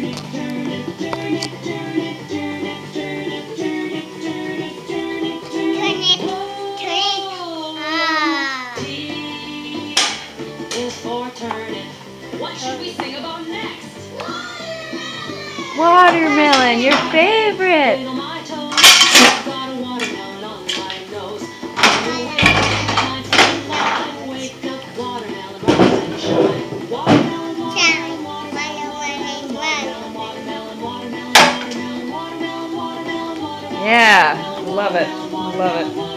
What should we sing about next? Watermelon, your favorite. Yeah, love it. Love it.